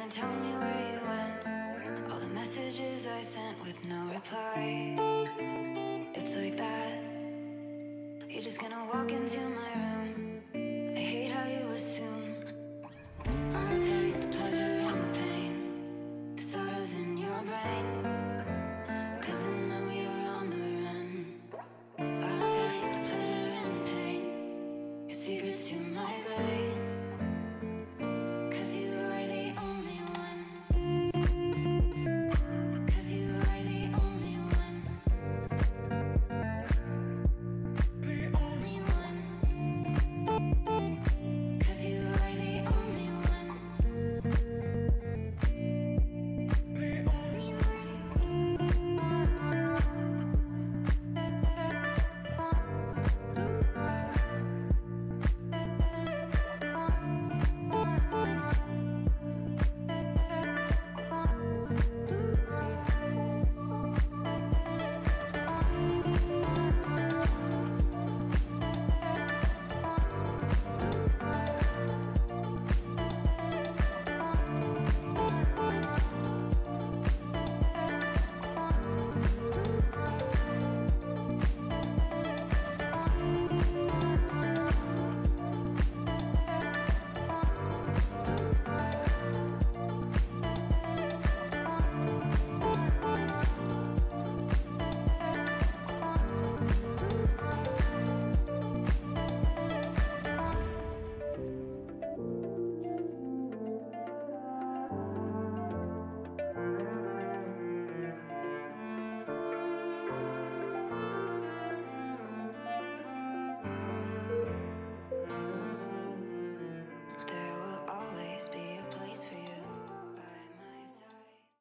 gonna tell me where you went? All the messages I sent with no reply. It's like that. You're just gonna walk into my room. I hate how you assume I'll take the pleasure and the pain, the sorrows in your brain, 'cause I know you're on the run. I'll take the pleasure and the pain, your secrets to my grave.